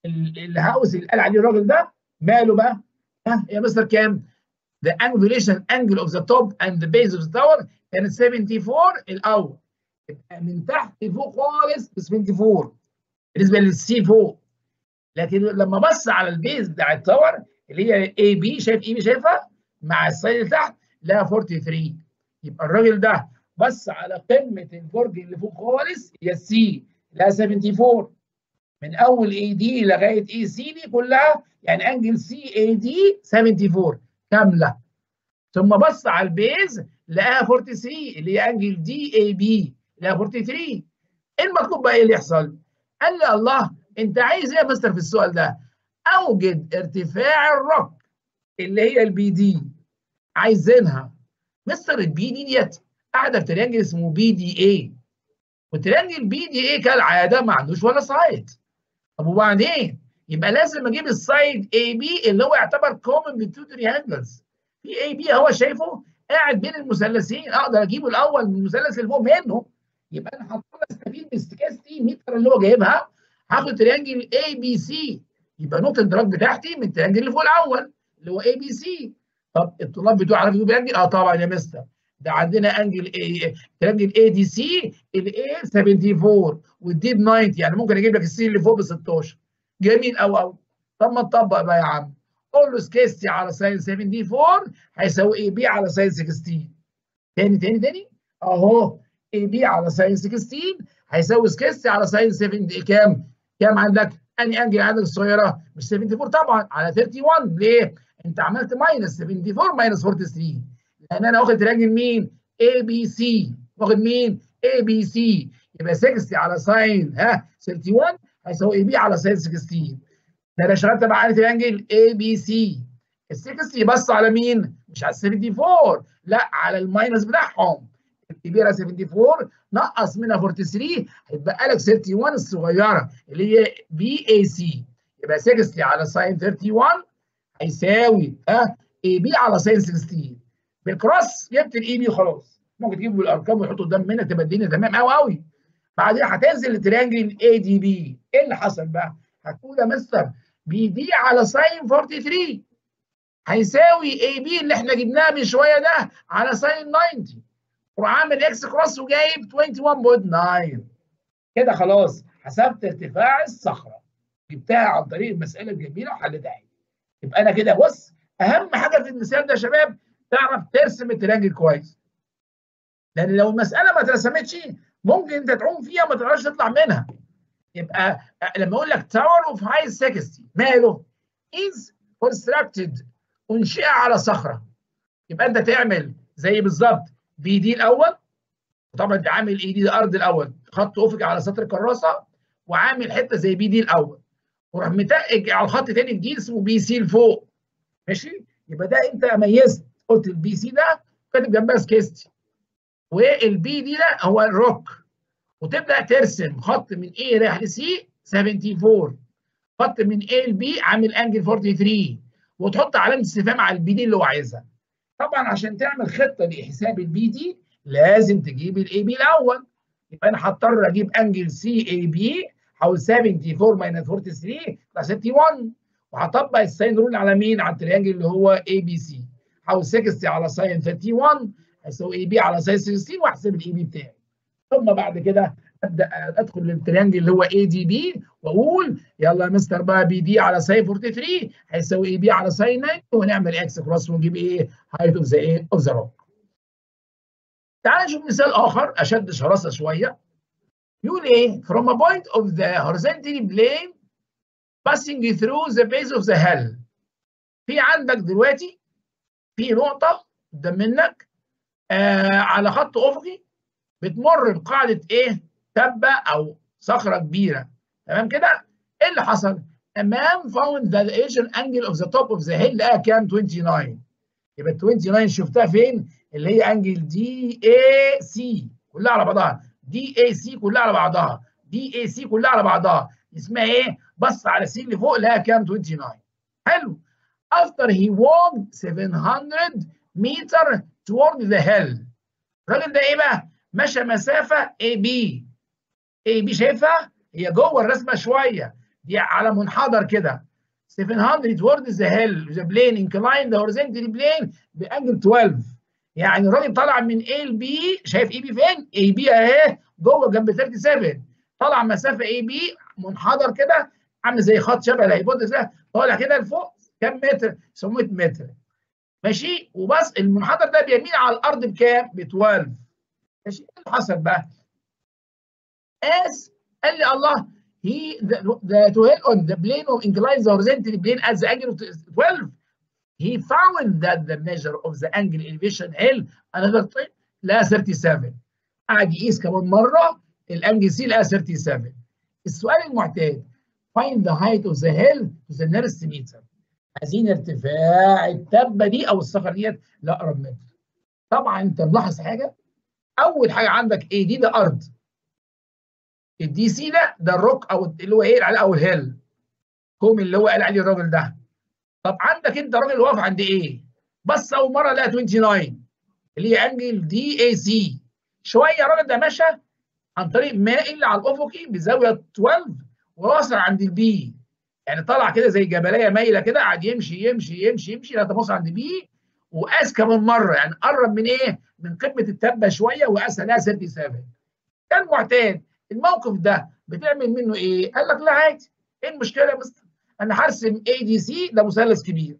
الهاوس اللي قال عليه الراجل ده، ماله بقى؟ ها يا مستر كام؟ the elevation angle of the top and the base of the tower كانت أربعة وسبعين الاول، يبقى من تحت لفوق خالص ب أربعة وسبعين بالنسبه للسي فوق. لكن لما بص على البيز بتاع التاور اللي هي اي بي، شايف اي بي شايفها مع السايد اللي تحت لها تلاتة وأربعين، يبقى الراجل ده بص على قمه البرج اللي فوق خالص هي السي لها أربعة وسبعين، من اول اي دي لغايه اي سي دي كلها، يعني انجل سي اي دي أربعة وسبعين كامله. ثم بص على البيز لقاها تلاتة وأربعين اللي هي انجل دي اي بي لها تلاتة وأربعين. ايه المطلوب بقى؟ ايه اللي يحصل؟ قال لي الله انت عايز ايه يا مستر في السؤال ده؟ اوجد ارتفاع الرك اللي هي البي دي، عايزينها. مستر البي دي ديت قاعده في تريانجل اسمه بي دي اي، والتريانجل بي دي اي كالعاده ما عندوش ولا سايد. طب وبعدين؟ يبقى لازم اجيب السايد اي بي اللي هو يعتبر كومن بين تو تريانجلز. في اي بي هو شايفه قاعد بين المثلثين، اقدر اجيبه الاول من المثلث اللي فوق منه. يبقى انا هضطر استفيد من استكاستي متر اللي هو جايبها، هاخد تريانجل اي بي سي، يبقى نقطه الدراج بتاعتي من التريانجل اللي فوق الاول اللي هو اي بي سي. طب الطلاب بتوع عارف يجيبوا انجل؟ اه طبعا يا مستر، ده عندنا انجل اي، تريانجل اي دي سي الاي أربعة وسبعين والدي ب تسعين، يعني ممكن اجيب لك السي اللي فوق ب ستاشر. جميل قوي قوي. طب ما نطبق بقى يا عم، قول له سكيستي على ساين أربعة وسبعين هيساوي اي بي على ساين ستاشر. تاني تاني تاني اهو، اي بي على ساين ستاشر هيساوي سكيستي على ساين سبعين. كام؟ كام عندك؟ انهي انجل عندك الصغيره؟ مش أربعة وسبعين طبعا، على واحد وتلاتين. ليه؟ انت عملت ماينس سبعة وسبعين ماينس أربعة وأربعين، لان انا واخد تريانجل مين؟ اي بي سي، واخد مين؟ اي بي سي، يبقى ستين على ساين ها واحد وتلاتين هيساوي اي بي على ساين ستاشر. ده انا شغال تبع على تريانجل اي بي سي. ال ستين يبص على مين؟ مش على ال أربعة وسبعين، لا على الماينس بتاعهم. الكبيره أربعة وسبعين نقص منها تلاتة وأربعين هيتبقى لك واحد وتلاتين الصغيره اللي هي بي اي سي، يبقى ستين على ساين واحد وتلاتين هيساوي ها اي بي على ساين ستاشر. بالكروس جبت الاي بي خلاص، ممكن تجيبوا بالارقام وتحطوا قدام منك تبقى الدنيا تمام قوي قوي. بعدين هتنزل لتريانجل اي دي بي، ايه اللي حصل بقى؟ هتقول يا مستر بي دي على ساين تلاتة وأربعين هيساوي اي بي اللي احنا جبناه من شويه ده على ساين تسعين، وعامل اكس كروس وجايب واحد وعشرين فاصلة تسعة. كده خلاص حسبت ارتفاع الصخره، جبتها عن طريق المساله الجميله وحلتها. يبقى انا كده بص، اهم حاجه في المثال ده يا شباب تعرف ترسم التريانجل كويس، لان لو المساله ما اترسمتش ممكن انت تعوم فيها وما تعرفش تطلع منها. يبقى لما اقول لك تاور اوف هاي ستين ماله؟ از كونستراكتد، انشئ على صخره. يبقى انت تعمل زي بالظبط بي دي الاول، وطبعا انت عامل اي دي الارض الاول خط افقي على سطر الكراسه، وعامل حته زي بي دي الاول، وراح متقج على الخط تاني جديد اسمه بي سي لفوق. ماشي؟ يبقى ده انت ميزت، قلت البي سي ده كاتب جنبها سكيستي، والبي دي ده هو الروك، وتبدا ترسم خط من ايه رايح لسي أربعة وسبعين خط من A ل B عامل انجل أربعة وأربعين، وتحط علامه استفهام على البي دي اللي هو عايزها. طبعا عشان تعمل خطه لحساب البي دي لازم تجيب الاي بي الاول. يبقى انا هضطر اجيب انجل سي اي بي حول أربعة وسبعين ماينس ثلاثة وأربعين يبقى ستة وواحد، وهطبق الساين رول على مين؟ على التريانجل اللي هو اي بي سي. حول ستين على ساين واحد وثلاثين هيساوي اي بي على ساين ستة وستين، واحسب الاي بي بتاعي. ثم بعد كده ابدا ادخل للتريانجل اللي هو اي دي بي واقول يلا يا مستر بقى بي دي على ساين أربعة وأربعين هيساوي اي بي على ساين تسعين، ونعمل اكس كروس ونجيب ايه؟ هايت اوف ذا ايه؟ اوف ذا روك. تعال نشوف مثال اخر اشد شراسه شويه. يقول ايه؟ from a point of the horizontal plane passing through the base of the hill. في عندك دلوقتي في نقطه قدام منك آه على خط افقي بتمر بقاعده ايه؟ تبه او صخره كبيره. تمام كده؟ ايه اللي حصل؟ A man found the Asian angle of the top of the hill لقاها كام؟ تسعة وعشرين. يبقى تسعة وعشرين شفتها فين؟ اللي هي انجل دي اي سي كلها على بعضها، دي اي سي كلها على بعضها، دي اي سي كلها على بعضها، اسمها ايه؟ بص على سي اللي فوق لقاها كام؟ تسعة وعشرين. حلو. After he walked seven hundred meter toward the hill. الراجل ده ايه بقى؟ مشى مسافه اي بي. اي بي شايفها؟ هي جوه الرسمه شويه، دي على منحدر كده. سبعمية toward the hill the plane inclined the horizontal plane بانجل اتناشر. يعني الراجل طالع من A ل B، شايف اي بي فين؟ اي بي اهي جوه جنب سبعة وتلاتين، طالع مسافه اي بي منحدر كده عامل زي خط شبه الهيبوتنس ده، طالع كده لفوق كام متر؟ سبعمية متر. ماشي؟ وبس المنحدر ده بيميل على الارض بكام؟ ب اتناشر. ماشي؟ ايه اللي حصل بقى؟ قاس قال لي الله he the, the to hell on the plane of inclined the horizontal plane at the angle of twelve. He found that the measure of the angle elevation L another time لقى سبعة وتلاتين. قعد يقيس كمان مره الانجل سي لقى سبعة وتلاتين. السؤال المعتاد find the height of the hill to the nearest meter. عايزين ارتفاع التبه دي او الصخره ديت لاقرب متر. طبعا انت ملاحظ حاجه، اول حاجه عندك ايه؟ دي ده ارض، الدي سي ده ده الروك او اللي هو ايه او الهيل كوم اللي هو قال عليه الراجل ده. طب عندك انت راجل واقف عند ايه؟ بس اول مره لقى تسعة وعشرين اللي هي انجل دي اي سي. شويه الراجل ده مشى عن طريق مائل على الافقي بزاويه اتناشر ووصل عند البي، يعني طلع كده زي جبليه مايله كده، قعد يمشي يمشي يمشي يمشي لغايه ما وصل عند بي، وقاس كمان مره، يعني قرب من ايه؟ من قمه التبه شويه وقاسها لها سبعة وتلاتين. كان معتاد. الموقف ده بتعمل منه ايه؟ قال لك لا عادي، ايه المشكله يا مستر؟ انا هرسم اي دي سي ده مثلث كبير،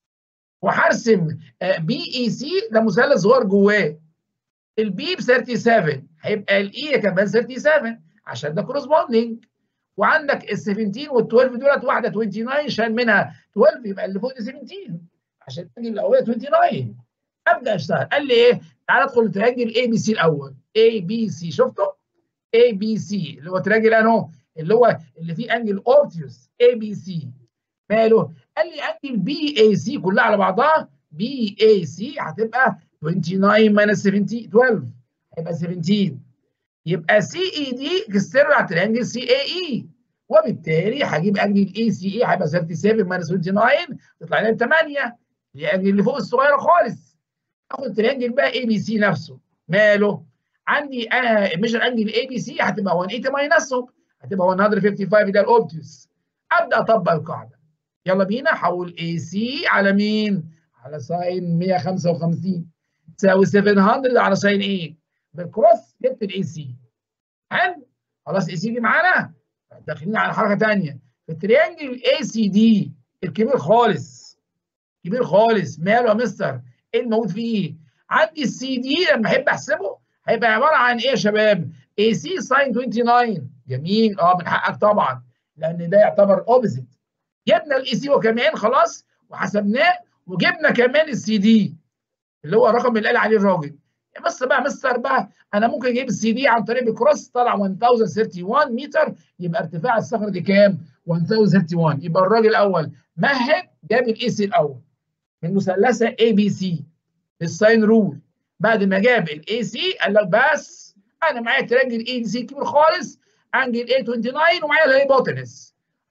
وهرسم بي اي سي ده مثلث صغير جواه. البي ب سبعة وتلاتين هيبقى الاي كمان سبعة وتلاتين عشان ده كورسبوندنج، وعندك ال سبعتاشر وال اتناشر دولت واحده تسعة وعشرين شال منها اتناشر يبقى اللي فوق دي سبعتاشر عشان تجي الاوليه تسعة وعشرين. ابدا اشتغل. قال لي ايه؟ تعالى ادخل التريانجل اي بي سي الاول. اي بي سي شفته؟ اي بي سي اللي هو تراجل انه اللي هو اللي فيه انجل اوبتيوس اي بي سي ماله؟ قال لي انجل بي اي سي كلها على بعضها بي اي سي هتبقى تسعة وعشرين ماينس سبعتاشر اتناشر هيبقى سبعتاشر. يبقى سي اي دي كسر على الانجل سي اي اي، وبالتالي هجيب انجل اي سي اي هيبقى سبعة وتلاتين ماينس تسعة وعشرين تطلع لنا تمانية، اللي هي اللي فوق الصغيره خالص. اخد التريانجل بقى اي بي سي نفسه ماله؟ عندي انا ميجر انجل اي بي سي هتبقى مية وتمانين ماينسهم هتبقى مية وخمسة وخمسين ده الاوبتيوس. ابدا اطبق القاعده. يلا بينا. حول اي سي على مين؟ على ساين مية وخمسة وخمسين تساوي سبعمية على ساين ايه؟ بالكروس جبت الاي سي. حلو؟ خلاص اي سي دي معانا. داخلين على حركه ثانيه في التريانجل اي سي دي الكبير خالص. كبير خالص ماله يا مستر؟ ايه الموجود فيه؟ عندي السي دي لما احب احسبه هيبقى عباره عن ايه يا شباب؟ اي سي ساين تسعة وعشرين. جميل، اه من حقك طبعا لان ده يعتبر اوبزيت. جبنا الاي سي وكمان خلاص وحسبناه، وجبنا كمان السي دي اللي هو الرقم اللي قال عليه الراجل. بس بقى مستر بقى انا ممكن اجيب السي دي عن طريق الكروس طلع ألف وواحد وثلاثين متر، يبقى ارتفاع الصخره دي كام؟ ألف وواحد وثلاثين. يبقى الراجل الاول مهد جاب الاي سي الاول من مثلثه اي بي سي الساين رول. بعد ما جاب الاي سي قال لك بس انا معايا ترانجل اي دي سي كبير خالص انجل اي تسعة وعشرين ومعايا الهيبوتنس،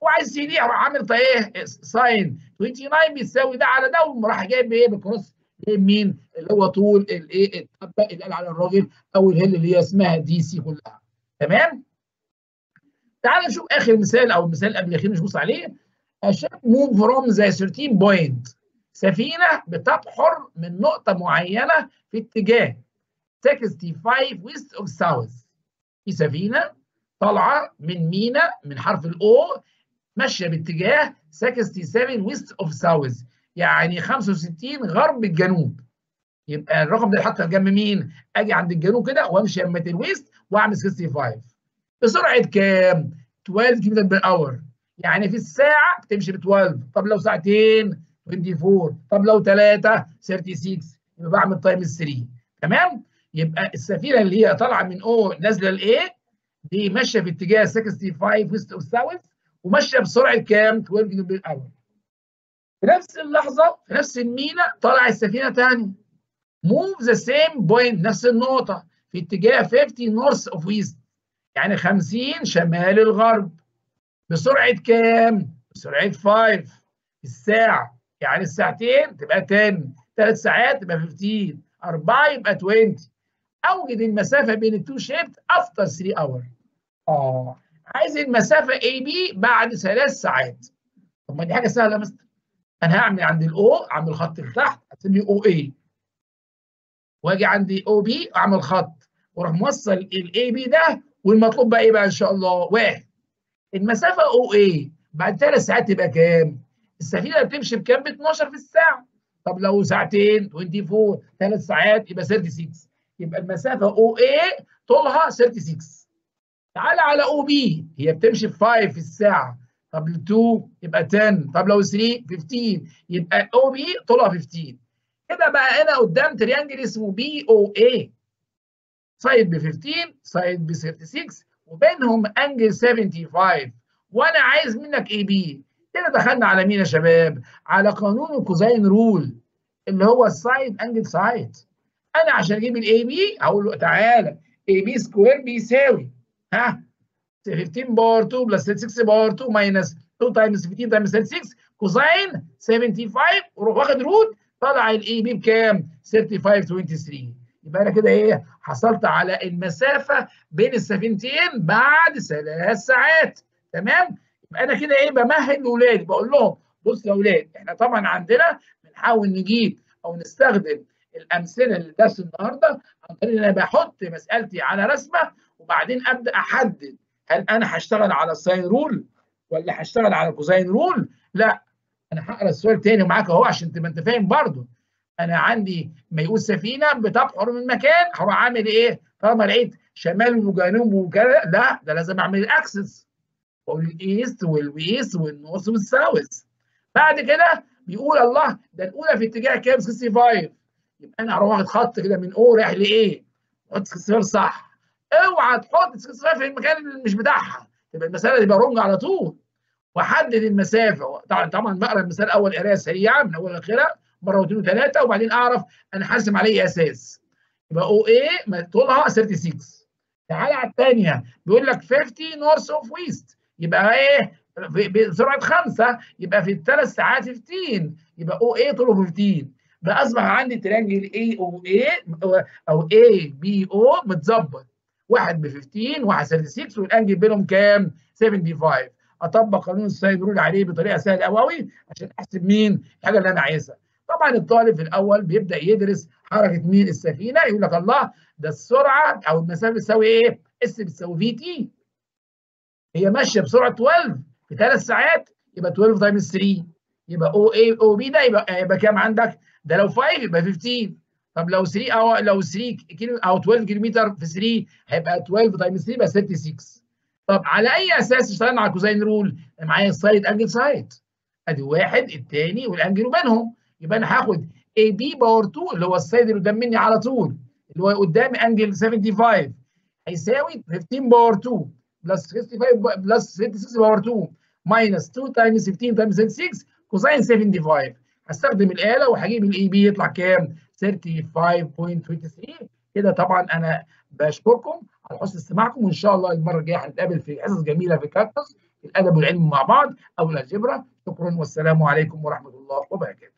هو عايز سي دي، راح عامل ايه ساين تسعة وعشرين بيساوي ده على ده، وراح جايب ايه بالكروس، جايب مين اللي هو طول الايه الطبق اللي قال على الراجل او الهيل اللي هي اسمها دي سي كلها. تمام. تعال نشوف اخر مثال او المثال اللي قبل الاخير نبص عليه. عشان موف فروم ذا ثيرتين بوينت، سفينه بتبحر من نقطه معينه في اتجاه خمسة وستين ويست اوف ساوث. في سفينه طالعه من مينا من حرف الاو ماشيه باتجاه سبعة وستين ويست اوف ساوث، يعني خمسة وستين غرب الجنوب. يبقى الرقم ده يتحط جنب مين؟ اجي عند الجنوب كده وامشي يمه الويست واعمل خمسة وستين بسرعه كام؟ اتناشر كيلو بير اور، يعني في الساعه بتمشي ب اتناشر. طب لو ساعتين اربعة وعشرين، طب لو ثلاثه ستة وتلاتين، يبقى بعمل تايمز ثلاثة. تمام؟ يبقى السفينه اللي هي طالعه من او نازله لايه دي ماشيه في اتجاه خمسة وستين ويست اوف ساوث وماشيه بسرعه كام؟ اتناشر كيلو بير اور. في نفس اللحظه في نفس المينا طلع السفينه ثانيه موف ذا سيم بوينت، نفس النقطه في اتجاه خمسين نورث اوف ويست، يعني خمسين شمال الغرب بسرعه كام؟ بسرعه خمسة في الساعه، يعني الساعتين تبقى عشرة، ثلاث ساعات تبقى خمستاشر، أربعة يبقى عشرين. اوجد المسافه بين التو شيبت افتر ثلاثة اور. اه عايز المسافه اي بي بعد ثلاث ساعات. طب ما دي حاجه سهله يا مستر. انا هعمل عند الاو اعمل خط لتحت اسميه او اي، واجي عندي او بي اعمل خط واروح موصل الاي بي ده، والمطلوب بقى ايه بقى ان شاء الله؟ واحد. المسافه او اي بعد ثلاث ساعات تبقى كام؟ السفينه بتمشي بكام؟ ب اتناشر في الساعه. طب لو ساعتين اربعة وعشرين، ثلاث ساعات يبقى ستة وتلاتين. يبقى المسافه او اي طولها ستة وتلاتين. تعالى على او بي، هي بتمشي ب خمسة في الساعه. طب اتنين يبقى عشرة، طب لو ثلاثة خمستاشر، يبقى او بي طولها خمستاشر. كده بقى انا قدام تريانجل اسمه بي او اي، سايد ب خمستاشر سايد ب ستة وتلاتين وبينهم انجل خمسة وسبعين، وانا عايز منك اي بي. كده دخلنا على مين يا شباب؟ على قانون الكوزاين رول اللي هو السايد انجل سايد. انا عشان اجيب الاي بي هقول له تعالى اي بي سكوير بيساوي ها خمستاشر باور اتنين بلس ستة باور اتنين ماينس اتنين تايمز خمستاشر تايمز ستة وتلاتين كوزاين خمسة وسبعين، وروح واخد روت طلع الاي بي بكام؟ خمسة وتلاتين تلاتين. يبقى انا كده ايه؟ حصلت على المسافه بين السفينتين بعد ثلاث ساعات. تمام؟ يبقى انا كده ايه؟ بمهد لاولادي بقول لهم بص يا اولاد، احنا طبعا عندنا بنحاول نجيب او نستخدم الامثله اللي درس النهارده عن طريق ان انا بحط مسالتي على رسمه وبعدين ابدا احدد هل انا هشتغل على الساين رول ولا هشتغل على الكوزاين رول؟ لا، انا هقرا السؤال تاني معاك اهو عشان تبقى انت فاهم برضه. انا عندي ما يقول سفينه بتبحر من مكان، هروح عامل ايه؟ طالما لقيت شمال وجنوب وكده، لا ده لازم اعمل الاكسس واقول الايست والويست والنورث والساوث. بعد كده بيقول الله ده الاولى في اتجاه كام؟ خمسة وستين. يبقى انا هروح واخد خط كده من او رايح لايه؟ احط ستة وستين صح. اوعى تحط ستة وستين في المكان اللي مش بتاعها، تبقى المساله تبقى رونج على طول. واحدد المسافه، طبعا طبعا بقرا المثال اول قرايه سريعه من اول لاخرها مره واثنين وثلاثه، وبعدين اعرف انا حاسم على ايه اساس. يبقى او اي طولها ستة وتلاتين. تعالى على الثانيه بيقول لك خمسين نورث اوف ويست، يبقى ايه؟ بسرعه خمسه، يبقى في الثلاث ساعات خمستاشر، يبقى او اي طوله خمستاشر. بقى اصبح عندي ترانجل اي او اي او اي بي او متظبط، واحد ب خمستاشر واحد ستة وتلاتين والانجل بينهم كام؟ خمسة وسبعين. اطبق قانون الساين رول عليه بطريقه سهله قوي قوي عشان احسب مين الحاجه اللي انا عايزها. طبعا الطالب في الاول بيبدا يدرس حركه مين؟ السفينه، يقول لك الله ده السرعه او المسافه بتساوي ايه؟ اس بتساوي في تي، هي ماشيه بسرعه اتناشر في ثلاث ساعات، يبقى اتناشر تايمز تلاتة، يبقى او اي او بي ده يبقى يبقى كام عندك؟ ده لو خمسة يبقى خمستاشر. طب لو ثلاثة او لو ثلاثة كيلو او اتناشر كيلو متر في ثلاثة هيبقى اتناشر تايمز ثلاثة يبقى ستة وستين. طب على اي اساس اشتغلنا على الكوزاين رول؟ معايا السايد انجل سايد، ادي واحد الثاني والانجل بينهم، يبقى انا هاخد اي بي باور اتنين اللي هو السايد اللي قدام مني على طول اللي هو قدامي انجل خمسة وسبعين هيساوي خمستاشر باور اتنين بلس خمسة وخمسين بلس ستة وستين باور اتنين ماينس اتنين تايمز خمستاشر تايمز ستة وستين كوزاين خمسة وسبعين. هستخدم الاله وهجيب الاي بي يطلع كام؟ خمسة وتلاتين فاصلة تلاتة وعشرين. كده طبعا انا بشكركم على حسن استماعكم، وان شاء الله المره الجايه هنتقابل في حصص جميله في كاكتوس. الادب والعلم مع بعض او الالجبرا. شكرا والسلام عليكم ورحمه الله وبركاته.